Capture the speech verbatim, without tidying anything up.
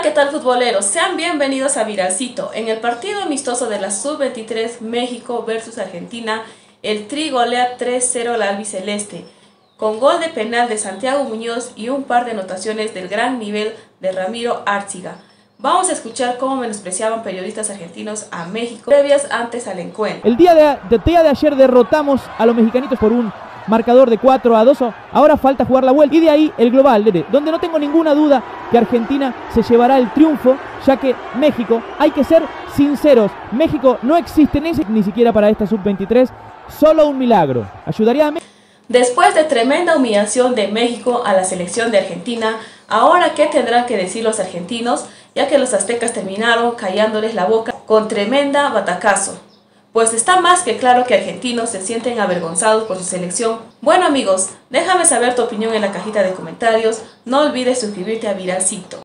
¿qué tal futboleros? Sean bienvenidos a Viralcito. En el partido amistoso de la sub veintitrés México versus Argentina, el Tri golea tres cero al albiceleste, con gol de penal de Santiago Muñoz y un par de anotaciones del gran nivel de Ramiro Arciga. Vamos a escuchar cómo menospreciaban periodistas argentinos a México previas antes al encuentro. El día de, de, día de ayer derrotamos a los mexicanitos por un marcador de cuatro a dos, ahora falta jugar la vuelta y de ahí el global, donde no tengo ninguna duda que Argentina se llevará el triunfo, ya que México, hay que ser sinceros, México no existe ni, ni siquiera para esta sub veintitrés, solo un milagro. Ayudaría a México. Después de tremenda humillación de México a la selección de Argentina, ahora ¿qué tendrán que decir los argentinos? Ya que los aztecas terminaron callándoles la boca con tremenda batacazo. Pues está más que claro que argentinos se sienten avergonzados por su selección. Bueno amigos, déjame saber tu opinión en la cajita de comentarios. No olvides suscribirte a Viralcito.